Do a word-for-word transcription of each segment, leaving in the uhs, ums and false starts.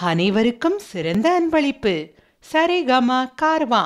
அனைவருக்கும் சிறந்த அன்பளிப்பு. சரிகம கார்வா.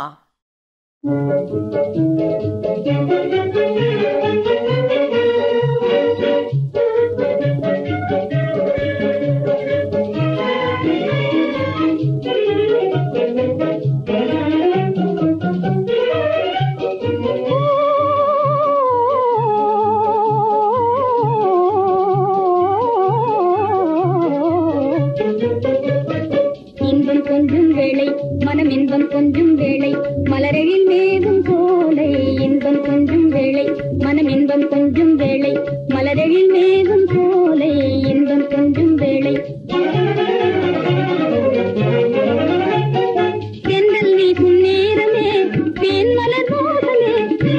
மனம் இன்பம் கொஞ்சும் வேளை மலரெழில் மேகம் போலை இன்பம் கொஞ்சும் வேளை மனம் இன்பம் கொஞ்சும் வேளை மலரெழில் மேகம் போலை இன்பம் கொஞ்சும் வேளை தென்றல் வீசும் நேரமே தேன் மலர் மோகமே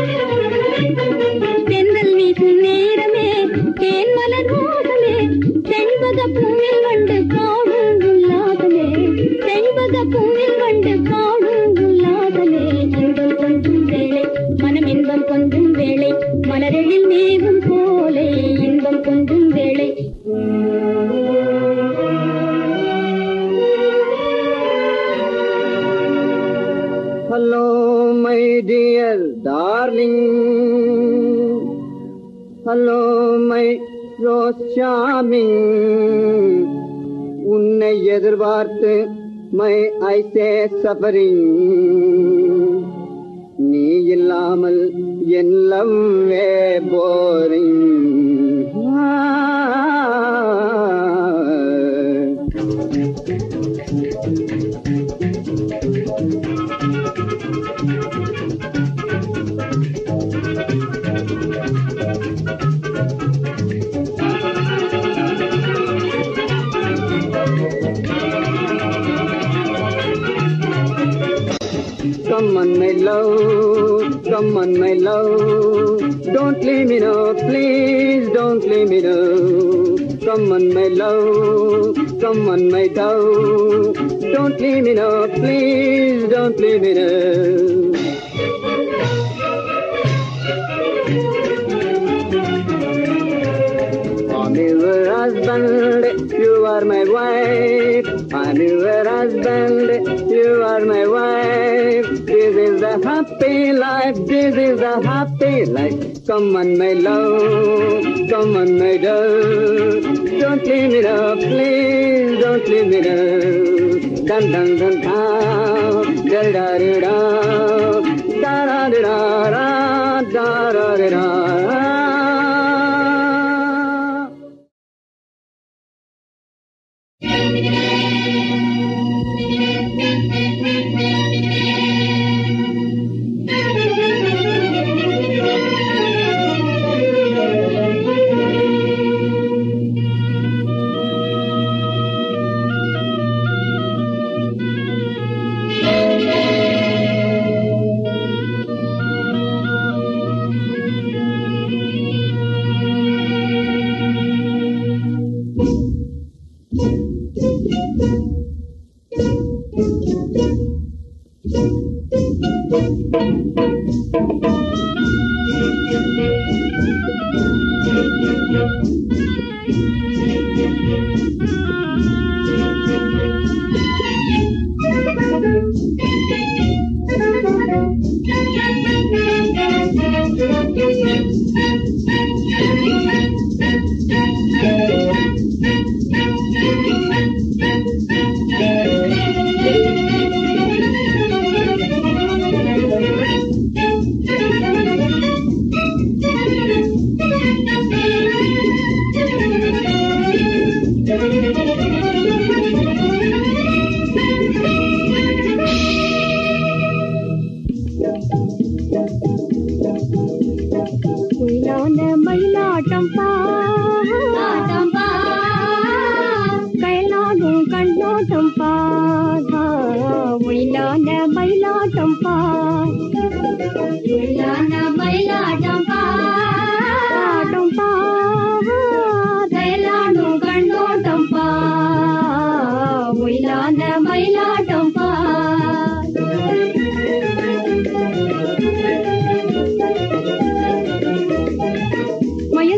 தென்றல் வீசும் நேரமே தேன் மலர் மோகமே செண்பக பூவில் வண்டு காணும் உல்லாசமே செண்பக பூவில் வண்டு காணும் உல்லாசமே இன்பம் கொஞ்சும் வேளை மனம் இன்பம் கொஞ்சும் வேளை மலரெழில் மேகம் போலே இன்பம் கொஞ்சும் வேளை Hello my dear darling, hello my rose charming, உன்னை எதிர்பார்த்து my I say suffering, நீ இல்லாமல் என் லவ்வே boring. Come on my love, come on my love, don't leave me now, please don't leave me now. Come on my love, come on my dove, don't leave me now, please don't leave me now. I'm your husband, you are my wife. I'm your husband, you are my wife. This is the happy life, this is the happy life. Come on my love, come on my dove, don't leave me now, please don't leave me now. Dun dun dun dun, da da da da, da da da da, da da da da.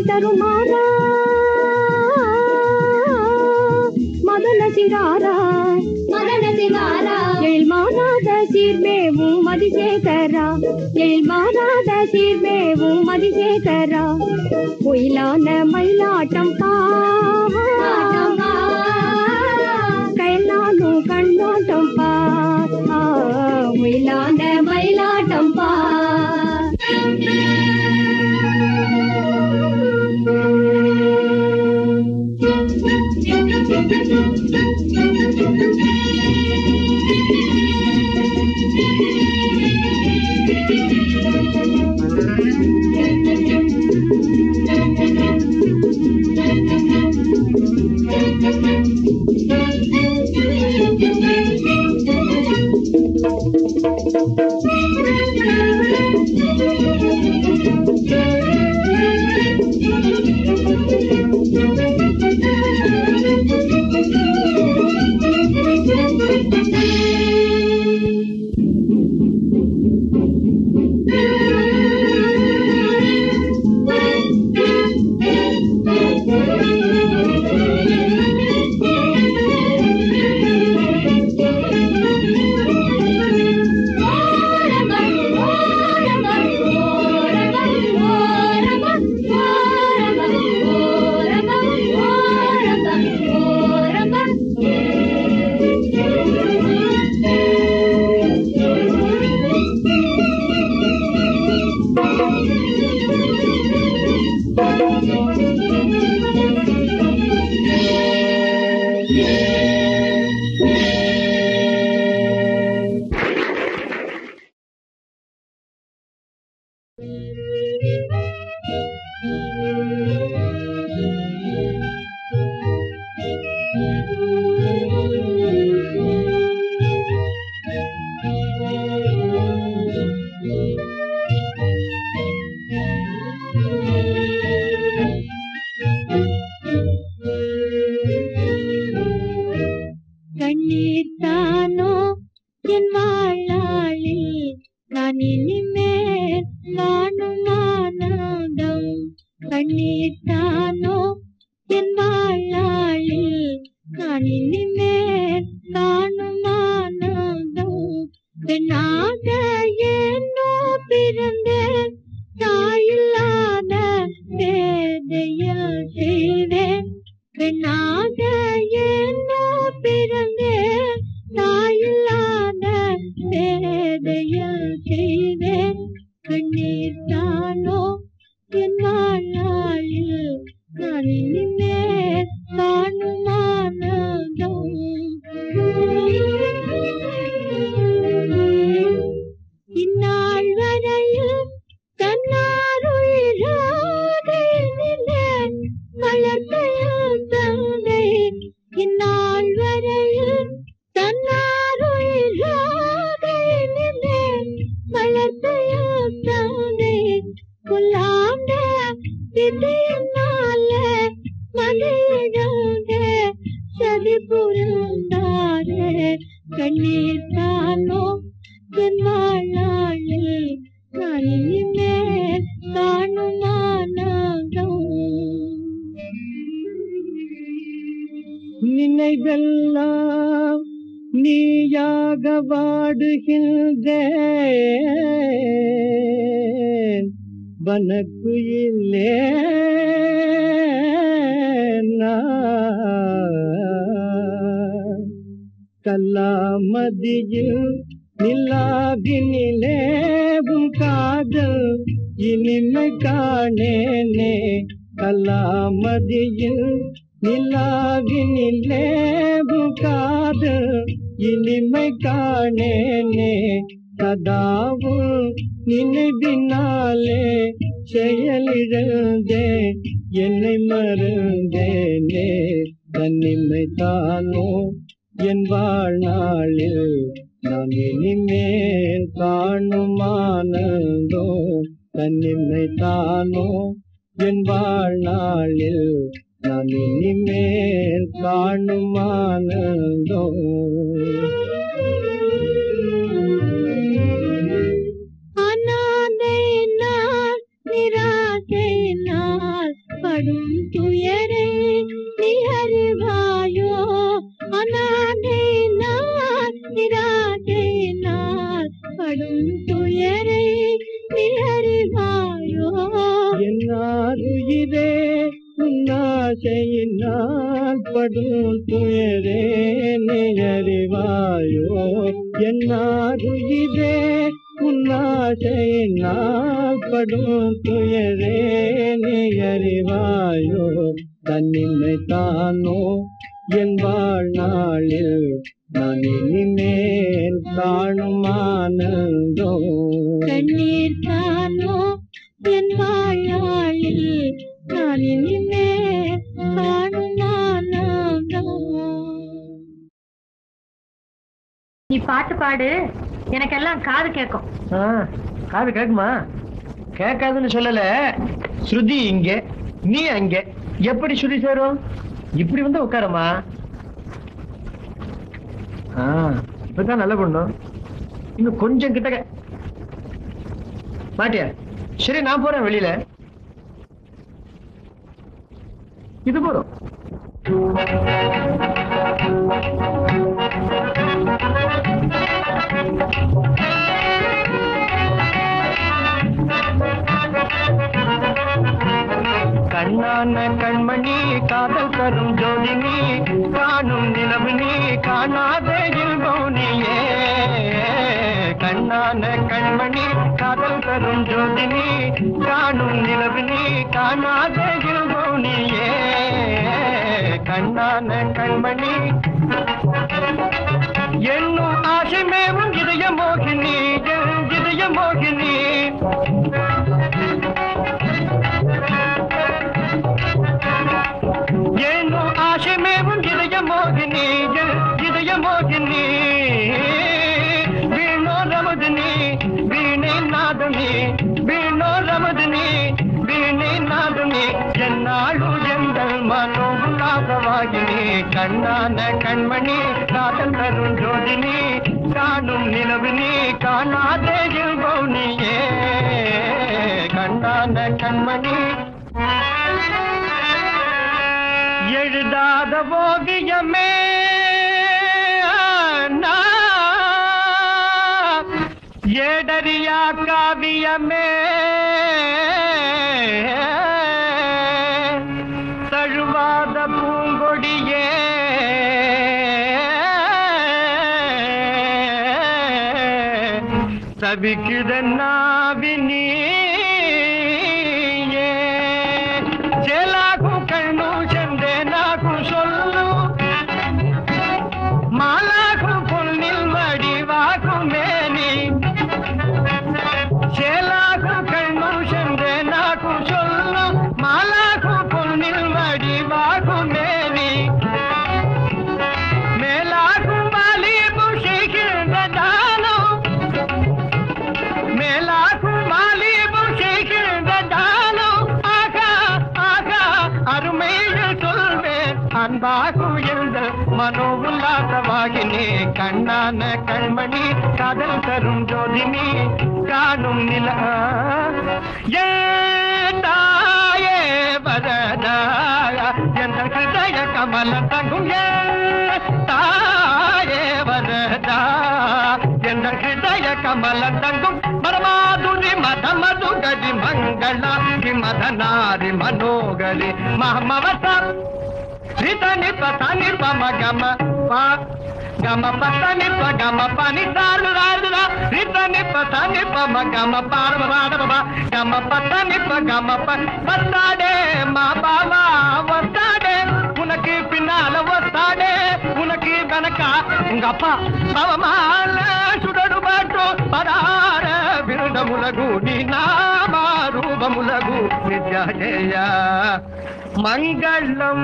மதன சிராரா சீர்மேவும் மதிசேகரா, எழில் மாறாத சீர்மேவும் மதிசேகரா, ஒயிலான மயிலாட்டம் பாவா, கைலாலும் கண்ணோட்டம் பா, ஒயிலான மயிலாட்டம் பா. நினைவெல்லாம் நீயாக வாடுகின்றேன் வனக்குயிலே கல்லாமதியில் நிலாவினிலேவும் காதல் இனிமை காணேனே கல்லாமதியில் நிலாவினிலேவும் காதல் இனிமை காணேனே சதாவும் நினைவினாலே செயலிழந்தே என்னை மறந்தேனே தன்னிமை தானோ என் வாழ்நாளில் நான் இனிமேல் காணும் ஆனந்தோ தன்னிமை தானோ என் வாழ்நாளில் நான் இனிமேல் காணும் ஆனந்தோ அநாதை நான் நிராசை நான் படும் துயரை நீ அறிவாயோ அநாதை நான் நிராசை நான் படும் துயரை நீ அறிவாயோ என்னாருயிரே உன்னாசையினால் படும் துயரே நீ அறிவாயோ என்னாருயிரே உன்னாசையினால் படும் துயரே நீ அறிவாயோ தன்னிமை தானோ என் வாழ்நாளில் நான் இனிமேல் காணும் ஆனந்தோ கண்ணீர் தானோ என் வாழ்நாளில் நான் இனிமேல் காணும் ஆனந்தம். நீ பாட்டு பாடு, எனக்கெல்லாம் காது கேட்கும். காது கேக்குமா? கேட்காதுன்னு சொல்லல. ஸ்ருதி இங்க, நீ அங்க, எப்படி ஸ்ருதி சேரும்? இப்படி வந்து உட்காரமா. இப்பதான் நல்ல பொண்ணு. இன்னும் கொஞ்சம் கிட்ட மாட்டியா? சரி, நான் போறேன் வெளியில. இது போறோம். கண்ணான கண்மணி காதல் தரும் ஜோதினி காணும் நிலவு நீ காணாத இல்போனியே கண்ணான கண்மணி காதல் தரும் ஜோதினி காணும் நிலவு நீ காணாத இல்போனியே கண்ணான கண்மணி என்னும் ஆசை மேவும் இதய மோகினி இதய மோகினி ஏனோ ஆசை மேவும் இதய மோகினி இதய மோகினி வீணோ ரமதினி வீணை நாதனி வீணோ ரமதினி வீணை நாதனி என்னாಳು எங்கள் மனோ உல்லாசவாகினி கண்ணான கண்மணி காதல் தரும் ஜோதினி காணும் நிலவினி காணாதே இல்போனியே கண்ணான கண்மணி எழுதாத ஓவியமே ஏடரியா காவியமே தழுவாத பூங்கொடியே தவிக்குத நாவினி மனோ உல்லாசவாகினி கண்ணான கண்மணி காதல் தரும் ஜோதினி காணும் நில ஏயே வரதாய என்ற ஹிருதய கமல தங்கும் ஏயே வரதா என்ற ஹிருதய கமல தங்கும் பரமாதுரி மத மதுகரி மங்களா மதனாரி மனோகரி மஹமவச ரிதனி பதனி பம கம பா கம பதனி ப கம பனி தாரு ராரு ரிதனி பதனி பம கம பார்வ ராடப கம பதனி ப கம ப பத்தாடே மா பாவா வத்தாடே உனக்கு பின்னால வத்தாடே உனக்கு கணக்கா உங்க அப்பா பவமால சுடடு பாட்டோ பரார விருடமுலகு நீ நாமா ரூபமுலகு நித்யாஜய மங்களம்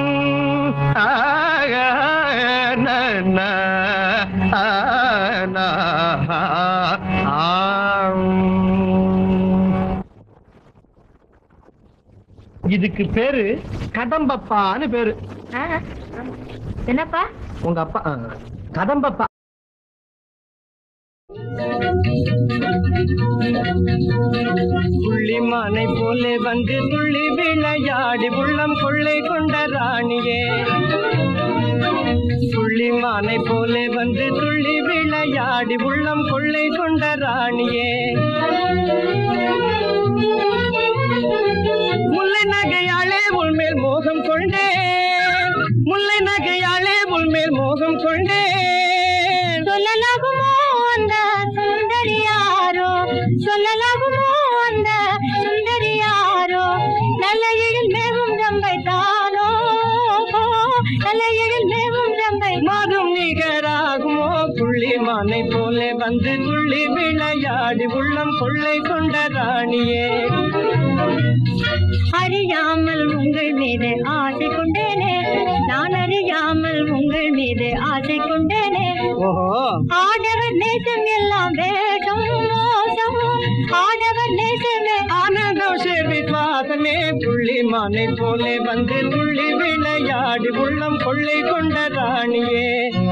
இதுக்கு பேரு கதம்பப்பான்னு பேரு. என்னப்பா உங்க அப்பா கதம்பப்பா. புள்ளிமானை போலே வந்து துள்ளி விளையாடி உள்ளம் கொள்ளை கொண்ட ராணியே புள்ளிமானை போலே வந்து துள்ளி விளையாடி உள்ளம் கொள்ளை கொண்ட ராணியே முல்லை நகையாளே உள்மேல் மோகம் கொண்டே முல்லை நகையாளே உள்மேல் மோகம் கொண்டே சொல்லலாகுமோ அந்த சுந்தரியாரோ சொல்லலாகுமோ அந்த சுந்தரியாரோ நல்ல எழில் மேவும் ரம்பை தானோ நல்ல எழில் மேவும் ரம்பை மாதும் நிகராகுமோ புள்ளிமானை போலே வந்து துள்ளி விளையாடி உள்ளம் கொள்ளை கொண்ட ராணியே அறியாமல் உங்கள் மீது ஆசை கொண்டேனே நான் அறியாமல் உங்கள் மீது ஆசை கொண்டேனே ஆடவர் நேசம் எல்லாம் வேகம் மோசம் ஆடவர் நேசமே ஆனந்தம் விசுவாசமே புள்ளிமானை போலே வந்து துள்ளி விளையாடி உள்ளம் கொள்ளை கொண்ட ராணியே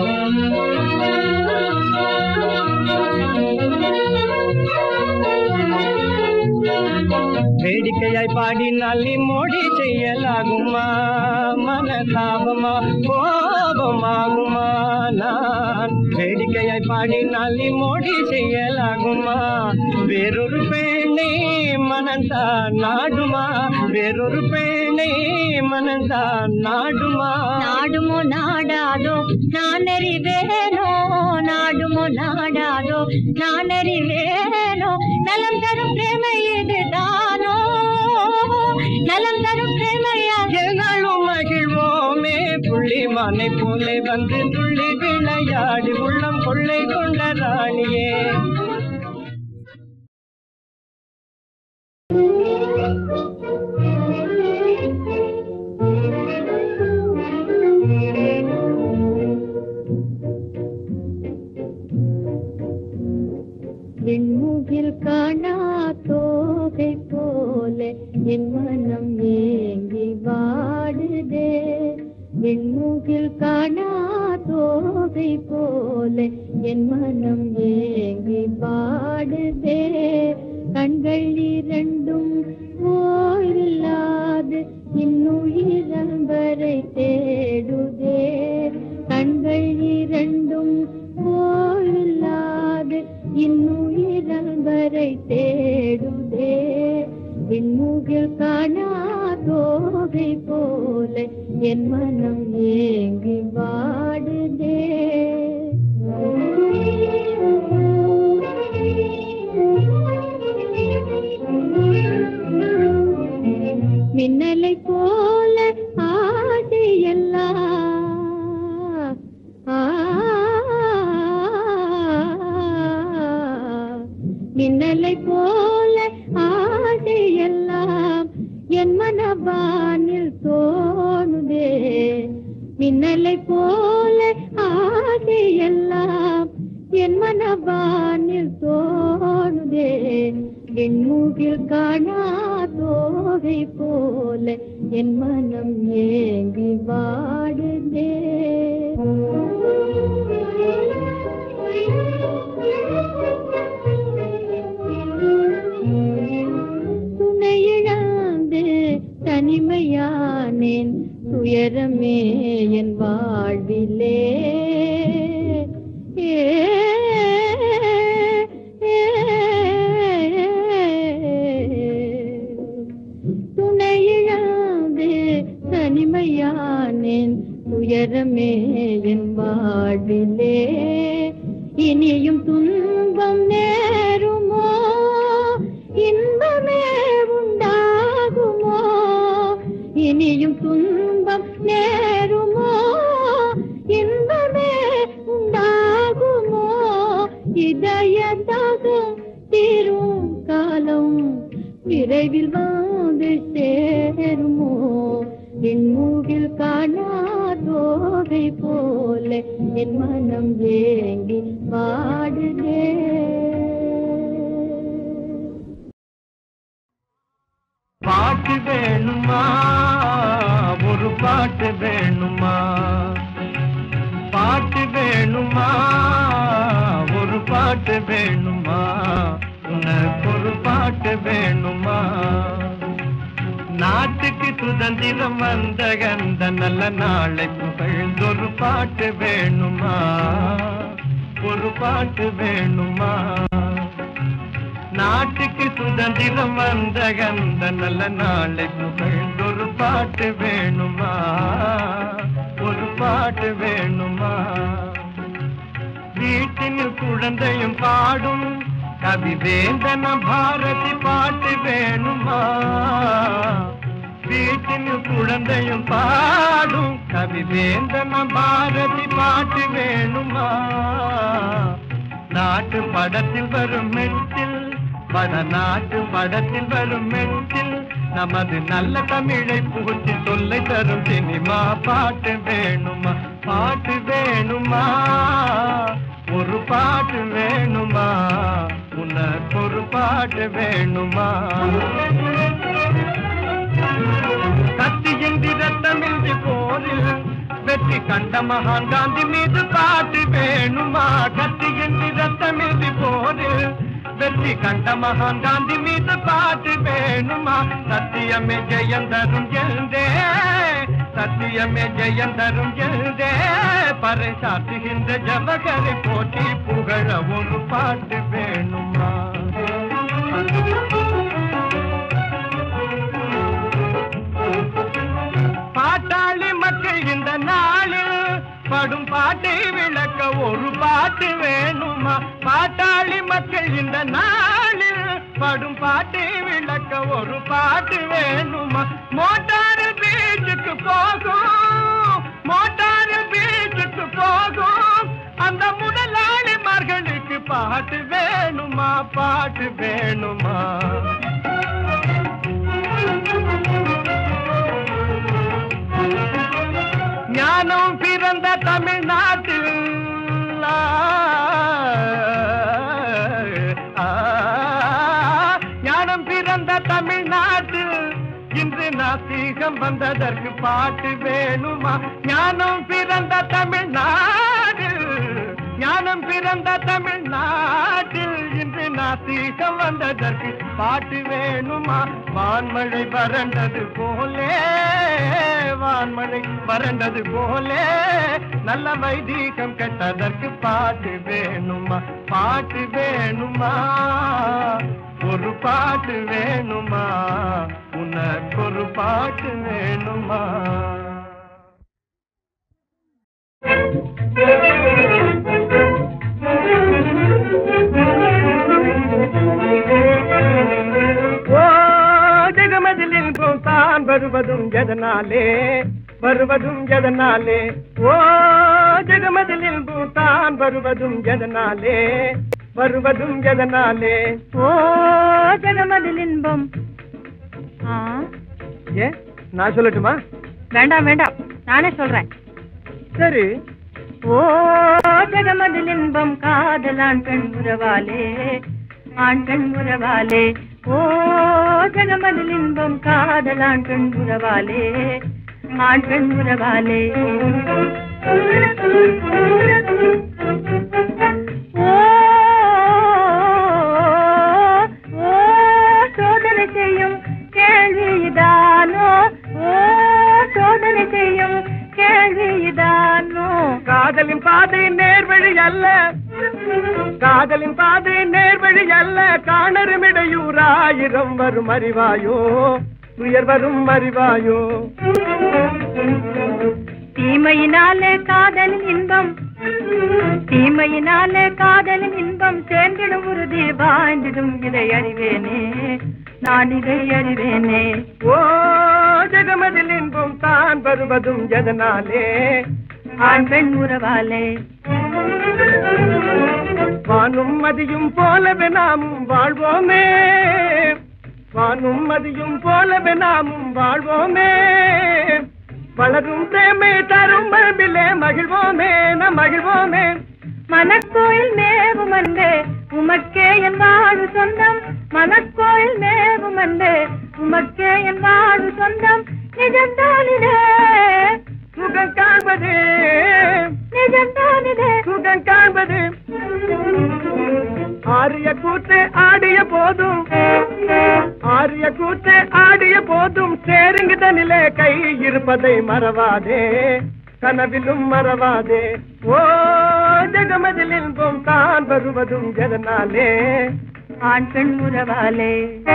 வேடிக்கையாய் பாடினால் நீ மோடி செய்யலாகுமா மனதாபமா கோபமாகுமா நான் வேடிக்கையாய் பாடினால் நீ மோடி செய்யலாகுமா வேறொரு பெண்ணை மனந்தான் நாடுமா வேறொரு பெண்ணை மனந்தான் நாடுமா நாடுமோ நாடாதோ நான் அறிவேனோ நாடுமோ நாடாதோ நான் அறிவேனோ நலம் தரும் பிரேமை இதுதானோ நலம் தரும் பிரேமையா எங்களும் மகிழ்வோமே புள்ளிமானை போலே வந்து துள்ளி விளையாடி உள்ளம் கொள்ளை கொண்ட ராணியே விண்முகில் காணா தோகை போல என் மனம் ஏங்கி வாடுதே விண்முகில் காணா தோகை போல என் மனம் ஏங்கி வாடுதே கண்கள் இரண்டும் ஓய்வில்லாது இன்னுயிரம்பரை தேடுதே கண்கள் இரண்டும் ஓய்வில்லாது இன்னுயிரம்பரை தேடுதே விண்முகில் காணா தோகை போல என் மனம் ஏங்கி வாடுதே மின்னலை போல ஆசையெல்லாம் மின்னலை போல ஆசையெல்லாம் என் மனவானில் தோணுதே மின்னலை போல ஆசையெல்லாம் என் மனவானில் தோணுதே விண்முகில் காணா தோகை போல என் மனம் ஏங்கி வாடுதே துணையிழந்து தனிமையானேன் துயரமே என் வாழ்விலே துணையிழந்து தனிமையானேன் துயரமே என் வாழ்விலே இனியும் துன்பம் நேருமோ இன்பமே உண்டாகுமோ இனியும் துன்பம் நேருமோ இன்பமே உண்டாகுமோ இதயதாகம் தீரும் காலம் விரைவில் வந்து சேருமோ விண்முகில் காணா தோகை போல என் மனம் ஏங்கி வாடுதே பாட்டு வேணுமா ஒரு பாட்டு வேணுமா பாட்டு வேணுமா ஒரு பாட்டு வேணுமா உனக்கு ஒரு பாட்டு வேணுமா நாட்டுக்கு சுதந்திரம் வந்த கந்த நல்ல நாளை புகழ்ந்தொரு பாட்டு வேணுமா, ஒரு பாட்டு வேணுமா. நாட்டுக்கு சுதந்திரம் வந்த கந்த நல்ல நாளை புகழ்ந்தொரு பாட்டு வேணுமா, ஒரு பாட்டு வேணுமா. வீட்டின் குழந்தையும் பாடும் கவி வேந்தன பாரதி பாட்டு வேணுமா. வீட்டின் குழந்தையும் பாடும் கவி வேந்தன பாரதி பாட்டு வேணுமா. நாட்டு படத்தில் வரும் மெட்டில் வடநாட்டு படத்தில் வரும் மெட்டில் நமது நல்ல தமிழை புகுத்தி சொல்லை தரும் சினிமா பாட்டு வேணுமா, பாட்டு வேணுமா, ஒரு பாட்டு வேணுமா, உனக்கு ஒரு பாட்டு வேணுமா. கத்தியின்றி ரத்தமின்றி போரில் வெற்றி கண்ட மகான் காந்தி மீது பாட்டு வேணுமா. கத்தியின்றி ரத்தமின்றி போரில் வெற்றி கண்ட மகான் காந்தி மீது பாட்டு வேணுமா. சத்தியமே ஜெயந்தரும் எழுந்தே, சத்தியமே ஜெயந்தரும் எழுந்தே பறை சாத்துகின்ற ஜவகரை போட்டி புகழ ஒரு பாட்டு வேணுமா. பாட்டாளி மக்கள் இந்த நாளில் படும் பாட்டை விளக்க ஒரு பாட்டு வேணுமா. பாட்டாளி மக்கள் இந்த நாளில் படும் பாட்டை விளக்க ஒரு பாட்டு வேணுமா. மோட்டார் பீச்சுக்கு போகும், மோட்டார் பீச்சுக்கு போகும் அந்த முதலாளிமார்களுக்கு பாட்டு வேணுமா, பாட்டு வேணுமா. ஞானம் பிறந்த தமிழ்நாட்டில் ஞானம் பிறந்த தமிழ்நாட்டில் இன்று நாத்திகம் வந்ததற்கு பாட்டு வேணுமா. ஞானம் பிறந்த தமிழ்நாட்டில், ஞானம் பிறந்த தமிழ்நாட்டில் இன்று நாத்திகம் வந்ததற்கு பாட்டு வேணுமா. வான்மழை வறண்டது போலே, வான்மழை வறண்டது போலே நல்ல வைதீகம் கெட்டதற்கு பாட்டு வேணுமா, பாட்டு வேணுமா, ஒரு பாட்டு வேணுமா, உனக்கு ஒரு பாட்டு வேணுமா. ஓ ஜெகமதிலின் தான் வருவதும் எதனாலே, வருவதும் எதனாலே. ஓ ஜெகமதிலின் தான் வருவதும் எதனாலே, வருவதும் எதனாலே. ஓ ஜெகமதில் இன்பம். ஏ நான் சொல்லட்டுமா? வேண்டாம் வேண்டாம், நானே சொல்றேன். சரி. ஓ ஜெகமதில் இன்பம் காதல் ஆண் பெண் உறவாலே, ஆண் பெண் உறவாலே. ஓ ஜெகமதில் இன்பம் காதல் ஆண் பெண் உறவாலே, ஆண் பெண் உறவாலே. ஓ சோதனை செய்யும் கேள்விதானோ, ஓ சோதனை செய்யும் கேள்விதானோ. காதலின் பாதை நேர்வழி அல்ல, காதலின் பாதை நேர்வழி அல்ல, காணருமிடையூராயிரம் வரும் அறிவாயோ, உயர் வரும் அறிவாயோ. தீமையினாலே காதலின் இன்பம், தீமையினாலே காதலின் இன்பம் சேர்ந்திடும் உறுதி வாழ்ந்திடும் இதை அறிவேனே, நான் இதை அறிவேனே. ஓ ஜெகமதில் இன்பம் தான் வருவதும் எதனாலே, ஆண் பெண் உறவாலே. வானும் மதியும் போலவே நாமும் வாழ்வோமே, வானும் மதியும் போலவே நாமும் வாழ்வோமே. வளரும் பிரேமை தரும் மரபிலே மகிழ்வோமே, நம் மகிழ்வோமே. மனக்கோயில் மேவும் அன்பே உமக்கே என் வாழ்வு சொந்தம், மனக்கோயில் மேவும் அன்பே உமக்கே என் வாழ்வு சொந்தம். நிஜம்தானிதே சுகம் காண்பது, நிஜம்தானிதே சுகம் காண்பது. ஆரிய கூத்து ஆடிய போதும் ஆரிய கூத்து ஆடிய போதும் சேருங்குதனிலே கை இருப்பதை மறவாதே கனவிலும் மறவாதே ஓ ஜகமதில் இன்பம் தான் வருவதும் எதனாலே ஆண் பெண் உறவாலே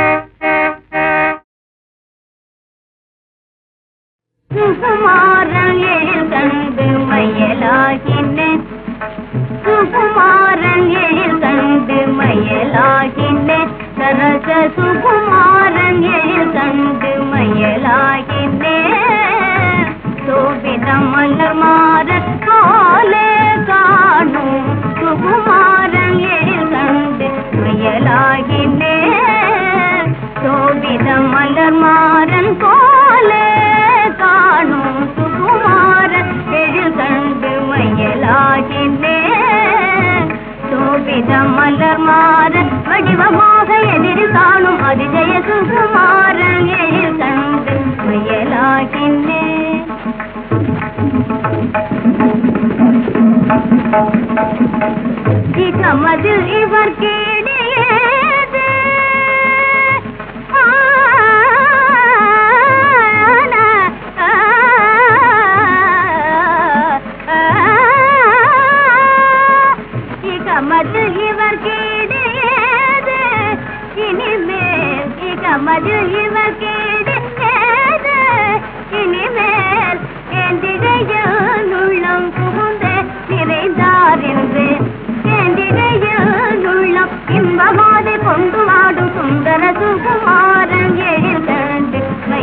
சுகுமாரன் எழில் கண்டு மையலாகினேன் சுகுமாரன் எழில் கண்டு மையலாகினேன் சரச சுகுமாரன் எழில் கண்டு மையலாகினேன் சோபிதம் மலர் மாறன் போலே காணும் சுகுமாரன் எழில் கண்டு மையலாகினேன் சோபிதம் மலர் மாறன் போலே காணும் சுகுமாரன் எழில் கண்டு மையலாகினேன் சோபிதம் மலர் மாறன் வடிவமாக எதிரில் காணும் அதிஜய சுகுமாரன் எழில் கண்டு மையலாகினேன் இகமதில் இவர் கேடியது இகமதில் இவர் கேடியது இனிமேல் இகமதில் இவர் கேடியது இனிமேல் எந்திரையில் உள்ளம் புகுந்த நிறைந்தார் என்று எந்திரையில் உள்ளம் இன்பமாதை கொண்டு வாடும் சுந்தர சுகுமாரன் எழில் கண்டு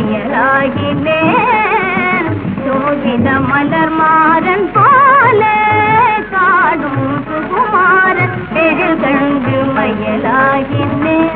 மையலாகினேன் சோதித மலர் மாறன் போல காடும் சுகுமாரன் எழில் கண்டு மையலாகினேன்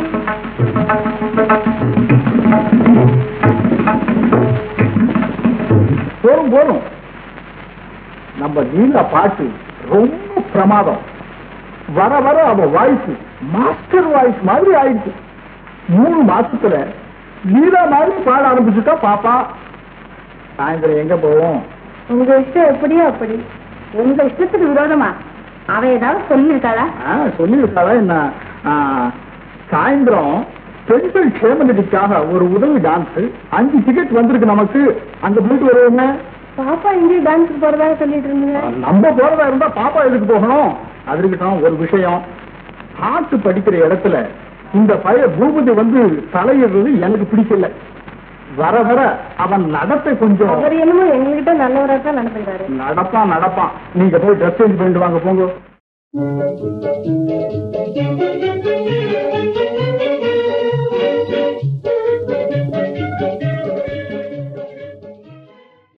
போரும் போரும் நம்ம நீல பாட்டு ரொம்ப பிரமாதம். வர வர அவ வாய்ஸ் மாஸ்டர் வாய்ஸ் மாதிரி ஆயிடுச்சு. மூணு மாசத்துல நீலா மாதிரி பாட ஆரம்பிச்சுட்டா பாப்பா. சாயந்தரம் எங்க போவோம்? உங்க இஷ்டம் எப்படியோ அப்படி. உங்க இஷ்டத்துக்கு விரோதமா அவ ஏதாவது சொல்லியிருக்காளா? சொல்லியிருக்காளா என்ன? சாயந்தரம் பெண்கள் க்ஷேமநிதிக்காக ஒரு உதவி டான்ஸ் அஞ்சு டிக்கெட் வந்திருக்கு நமக்கு. அங்க போயிட்டு வருவோங்க. பாப்பா இங்கே டான்ஸுக்கு போறதாக சொல்லிட்டு இருந்தீங்க. நம்ம போறதா இருந்தா பாப்பா எதுக்கு போகணும்? அதுக்குதான் ஒரு விஷயம். பாட்டு படிக்கிற இடத்துல இந்த பைய பூபதி வந்து தலையிடுறது எனக்கு பிடிக்கல. வர வர அவன் நடத்தை கொஞ்சம் அவர் என்னமோ எங்ககிட்ட நல்லவராக தான் நடந்துக்கிறாரு. நடப்பான் நடப்பான். நீங்க போய் ட்ரெஸ் சேஞ்ச் பண்ணிட்டு வாங்க போங்க.